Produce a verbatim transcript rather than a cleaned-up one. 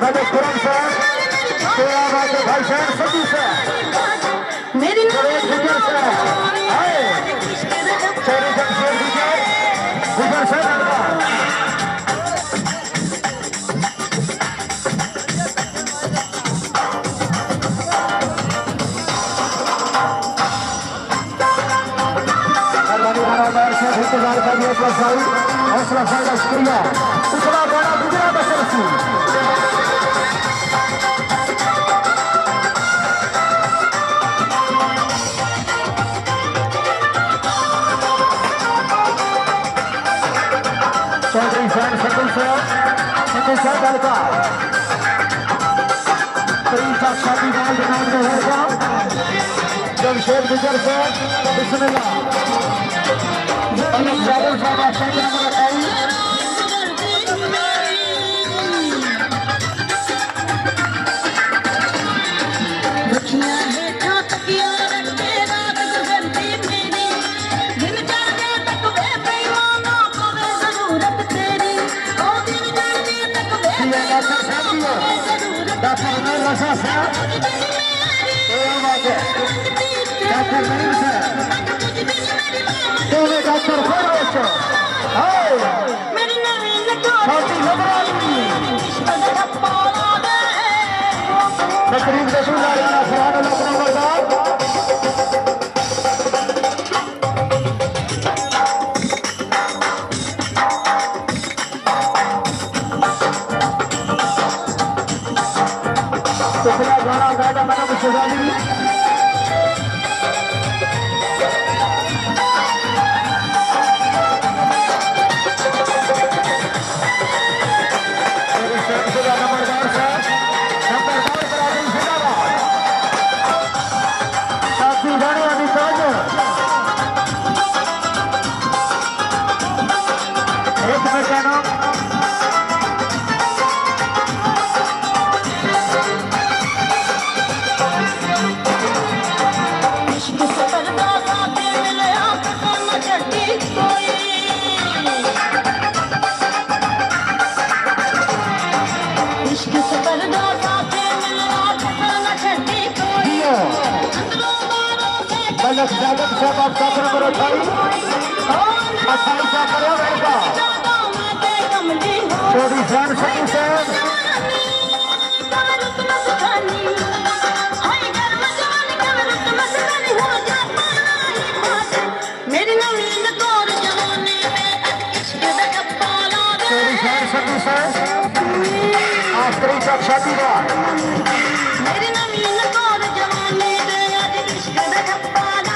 मैंने खुरम से तेरा बात भाई शहर सभी से मेरी नवीन गुजर से आए शेरी जमशेद गुजर गुजर से लड़का इंतजार करिए हौसला अफजाई का शुक्रिया पिछला गाना गुजरात सरसी चौधरी फैन शकुल से शकुल से लड़का तीन सात शादी माल दुकान में लड़का जमशेद गुजर से बिस्मिल्लाह अलग जादव साहब आशा के नंबर अट्ठाईस डॉक्टर रसा साहब डॉक्टर नईम साहब डॉक्टर फरोश छोटी लबरानी तकरीब रसूल अल्लाह सुभान अल्लाह अपना मर्दान पिछला गाना गाया मैंने मुझे स्वागत साहब आप साथ नंबर अट्ठाईस अट्ठाईस का करो रहेगा चौधरी फैन शकुल साहब चौधरी फैन शकुल साहब आखिरी तक शादी का